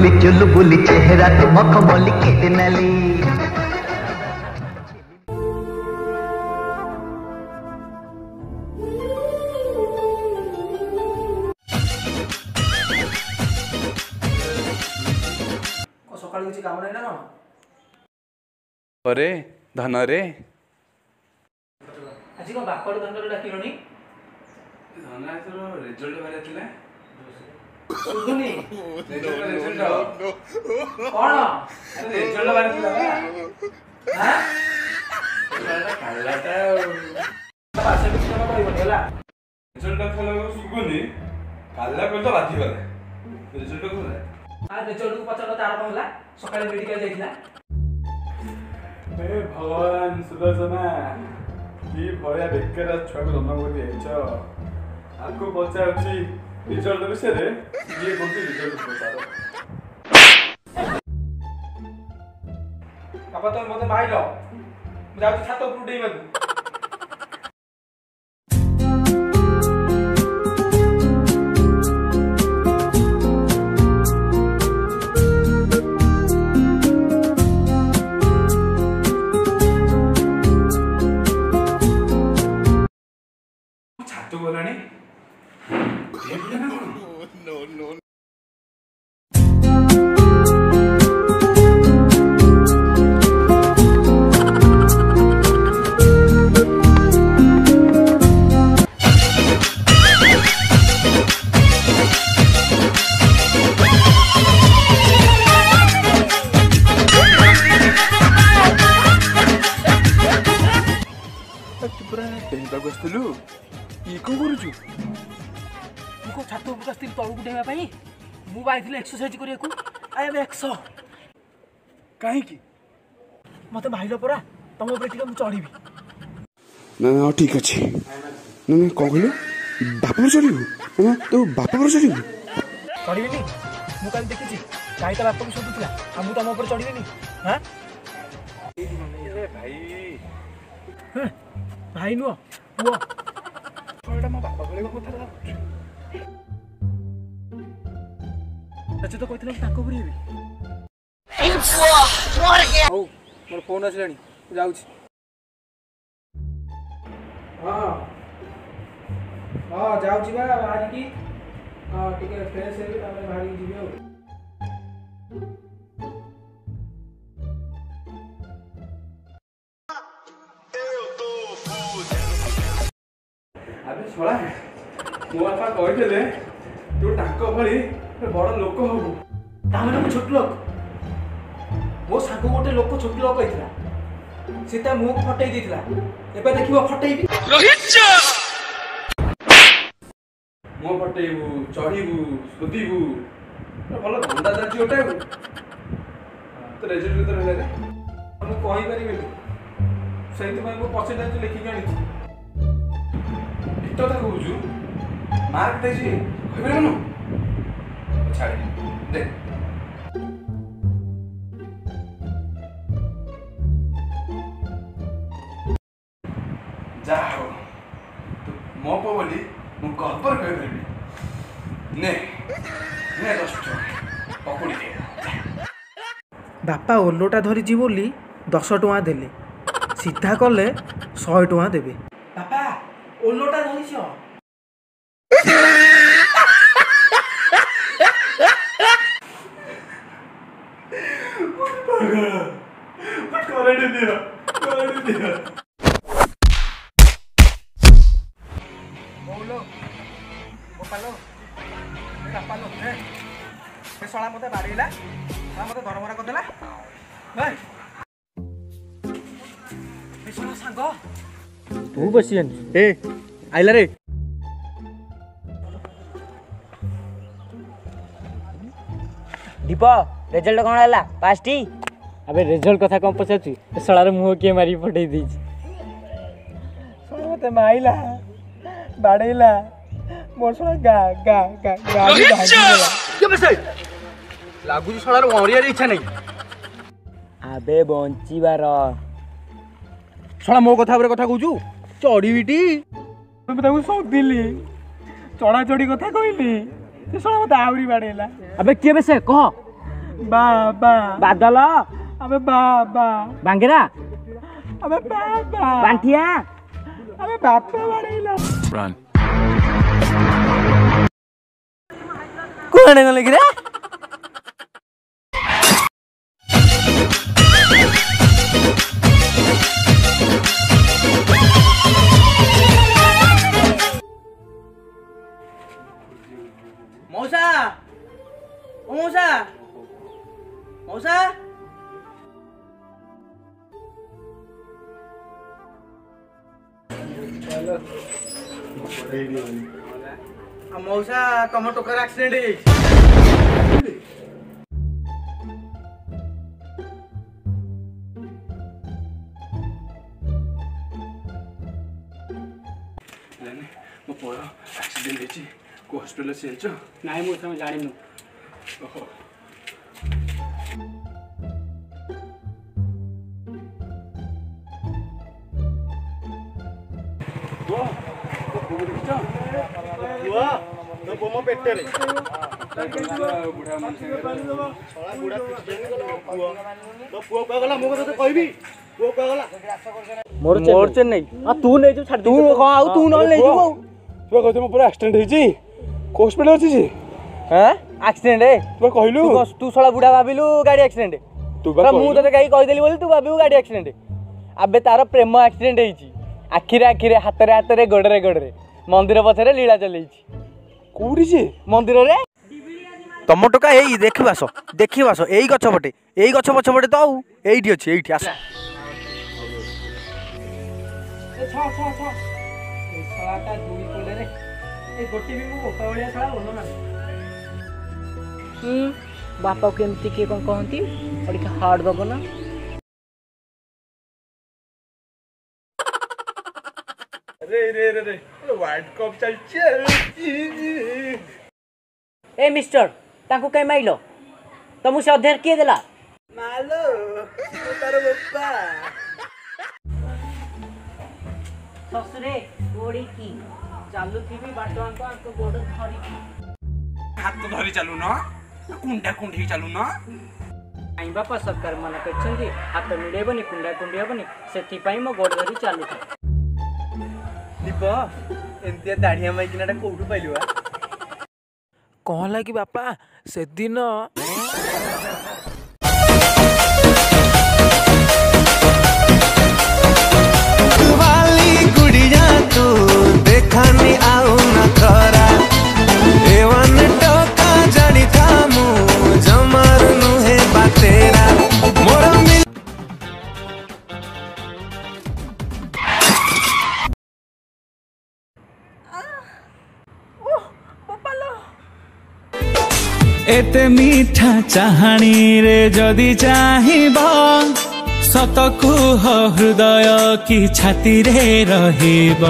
बुली चुलबुली चेहरा तो मखमली के नाली। सकाळ किसी काम नहीं ना अरे धन रे आज कौन बापर धन डाकिलोनी धन रिजल्ट बारे थिले सुधुनी रिजल्ट कौन अरे रिजल्ट बारे थिला हां कालाटा पासे बिछा पड़िबो होला रिजल्ट थला सुगुनी काला को तो बाधी गले रिजल्ट खोला आ रिजल्ट को पचार तार कोन होला सकाळे मेडिकल जाइथिला हे भगवान सुदर्शना की भया बेकार छुआ को जन्म कर दिया आपको पचारुची रिजल्ट विषय रे ये कौन सी रिजल्ट पचारो बाबा तो मते माइलो मु जाउ छात ऊपर उडेइबाकू छातु बोलानी नो नो पूरा डेंगा बसलु ई को करूछु मुको छात ऊपर आस्ती तळु उडेइबा पई मु बाइथिले एक्सरसाइज करियाकू आई एम 100 काहे की मते भाइलो परा तम ऊपर टिके मु चढ़ीबी ना ना ठीक अछि ना ना को कहलु बापर चढ़िबु ना तो बापर चढ़िबु चढ़ीबिनी मु काल देखिछि गाई त बाप को सुतुला आ मु तम ऊपर चढ़ीबिनी हां ए भाई भाई नुओ पुओ छोड़ा मो बापा बोले को कथा अच्छा तो कहथिला ताको बुरीबी ओ मोर फोन आसलानी जाउछि हां हां जाउछि बा बाहर की हां टिके फ्रेश हेबी तामे बाहर की जिबी हो अबे छोड़ा मो बापा कहले तू टाको भली बड़ लोक हबु तामे मु छोट लोक मो सागो गोटे लोक छोट लोक कहितला सीता मुंह को फटई दितला एबे देखिबो फटईबी रोहित मो फटेबु चढ़ीबु सुदीबु भल धंदा जाची गोटे तो रिजल्ट तो रहले रे मु कहि परिबेनी सहित मैं मो परसेंटेज लिखि के आनी इतो था कहूजु मार्क देजी कहबे मनु छाड़ दे जा हो तो मो पो बोली मु गब्बर कह परबी ने ने दोस्त पकुड़ी दे बापा ओलोटा धरिची बोली 10 टଙ୍କା देले सीधा कले 100 टଙ୍କା देबे बापा ओलोटा धरिछ करंट दिया बोलो गोपालो बापालो हे ए सळा मते बारीला सळा मते धरमरा करदेला भाई ए सळा सांग तू बसियन ए आइला रे दीप रिजल्ट कौन है पास टी अबे रिजल्ट कथा कम पछाची सळार मुह के मारी फटई दीछ सळा मते माइला बाडेला मोर सळा गा गा गा गा भागीला के बसे लागु सळार ओरिया इच्छा नहीं आबे बंचीबार सळा मो कथा बरे कथा कहूजु चढ़ीबिटी मैं ताकू सब दिली चढ़ा चढ़ी कथा कहली से सळा मते आउरी बाडेला अबे के बसे कह बा बा बादल अबे बा बा बांगेरा अबे बा बा बांठिया अबे बापा बाड़ेला Run. कोने गले रे मौसा ओ मौसा मौसा मौसा तुम टोकर एक्सीडेंट ମୋ ପୁଅର ଆକ୍ସିଡେଣ୍ଟ ହେଇଛି କୋଉ ହସ୍ପିଟାଲ ସେ ଜାଣିଛ? ନାଇଁ ମୁଁ ତମେ ଜାଣିନୁ ଓହୋ ବୁଢା मोर चेन्नई आ तू नहीं जो छाड़ तू आउ तू न ले जो ତୁ କହିଛୁ ମୋ ପୁଅର ଆକ୍ସିଡେଣ୍ଟ ହେଇଛି କୋଉ ହସ୍ପିଟାଲ ଅଛି ସେ? हैं एक्सीडेंट है ତୁ କହିଲୁ तू सळा बुढ़ा भाबिलु गाड़ी एक्सीडेंट ତୁ मु तते कहि कहि देली बोली तू भाबिउ गाड़ी एक्सीडेंट अबे तार प्रेम एक्सीडेंट हेची आखिरे आखिरे हातरे हातरे गोडरे गोडरे मंदिर पछरे लीला चलेची କୋଉଠି ସେ? मंदिर रे तम टोका एई देखिबास एई गछ पटे एई गछ पछ पटे तो आउ एईठी अछि एईठी आस ए छ छ छ ए सळाटा दुई कोले रे ए गोटी भी मु ओपावळिया सळा बोलो ना बापा को एमती किए कौन कहती और हार्ड दब ना रे रे रे रे वर्ल्ड कप चलছে ए मिस्टर तांको कई माइलो तुम से अधेर किए देला मालो तार बप्पा ससुरे गोड़ी की चालू थी भी बाटवान को आपको गोड़ धरी की हाथ तो धरी चालू न कुंडा कुंडी चालू न आई बापा सरकार मना करछंती हाथ मिडेबनी कुंडा कुंडी हेबनी सेति पई मो गोड़ धरी चालू था दीप एंतिया दाढ़िया माइकिनाटा कोउठु पाइलु आ कहला कि बापा से दिन वाली गुड़िया तू देखानी आउ न खरा एवन टका जानी था मु जमर नुहे बातेरा मोर मिल एते मीठा चाहानी रे जदि चाहिबा सतकु हृदय की छाती रे रहिब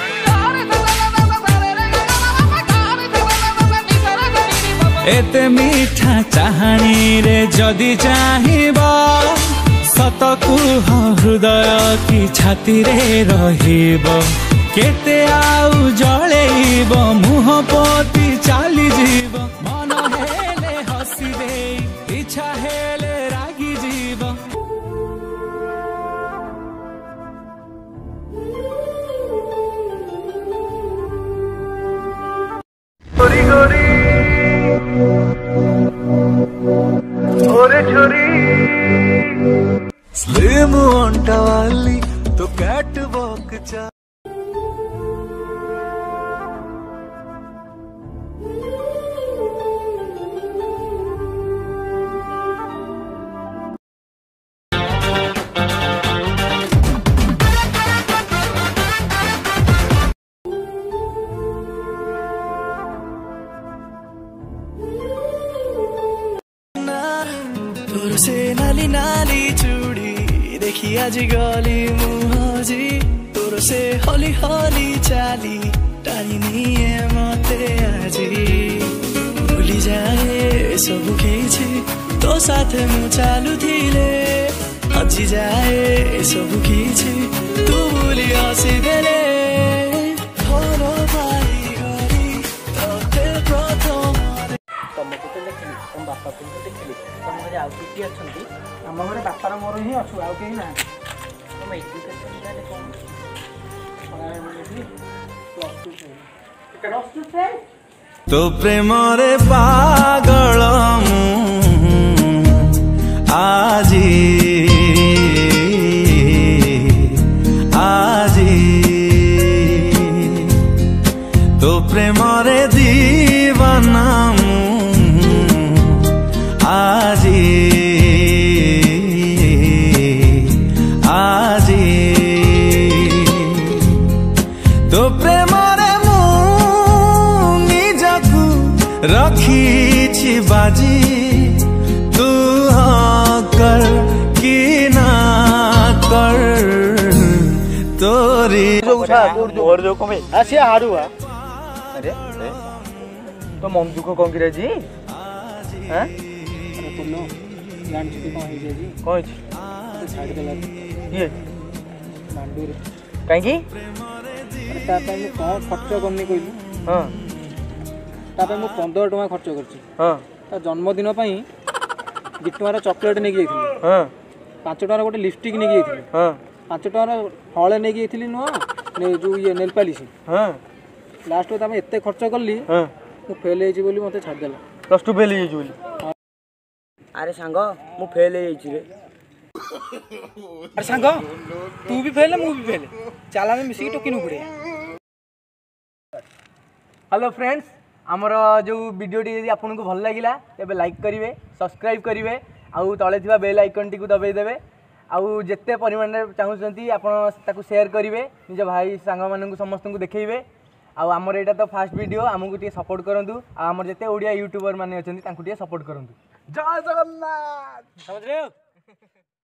एते मीठा चाहानी रे जदि चाहिबा सतकु हृदय की छाती रे रहिब केते आउ जळेइब मुह पति चाली जीव मन हेले हसी दे इच्छा हेले रागी जीव गोरी गोरी ओरे छोरी स्लिम अंटा वाली तो कैट वॉक चा से नाली नाली चूड़ी देखी आज गली मुहजी तोर से हली हली चाली टानी निये मते आजी भूली जाए सब किछि तो साथे मु चालू थिले हजी जाए सब किछि तू भूली हसी देले थोरो भाई गरी तोते प्रथम तुमको तो देखिली तुम बापा को देखिली तुम ଅଛୁ ଆଉ କେହି ନା ତମ ଏଜୁକେସନ ତାହେଲେ କ'ଣ? तो प्रेम रे पागल आजी आजी तो प्रेम रे दीवाना आजी आजी तो प्रेम रखी बाजी तू हाँ कर कि ना कर तोरी और जो कमे आसिया हारू अरे तो मन दुख कौन की जी हैं अरे कोनो जान छी कौन हे जी कौन छी तो छाड़ देला ये मांडूर काहे की अरे ता पे मैं कौन खर्च करनी कोइलु हां तापर मु 15 टका खर्च करछि हां ता जन्मदिन पई 2 टका चॉकलेट नेकी जाइथिली हां 5 टका गोटे लिपस्टिक नेकी जाइथिली हां 5 टका हळे नेकी जाइथिली नो ने जो ये नेल पॉलिश हां लास्ट में तामे एते खर्च करली हां मु फेल हे जी बोली मते छाड़ देला प्लस 2 फेल हे जी बोली अरे सांग मु फेल हे छी रे अरे सांग तू भी फेल मु भी फेल चला में मिसी टोकिनु पड़े हेलो फ्रेंड्स आमर जो वीडियोटी यदि आपको भल लगिला तेज लाइक करेंगे सब्सक्राइब करेंगे आउ तले थिबा बेल आइकन टी दबाई देवे आउ जिते परिमाण चाहूँगी आपको शेयर करेंगे निज भाई सांग मान समस्त को देखिए आउ आमर यहाँ तो फास्ट वीडियो आमको टे सपोर्ट करूँ आमर जिते ओडिया यूट्यूबर मैंने अच्छा सपोर्ट करूँ जय जगन्नाथ समझ रहे हो।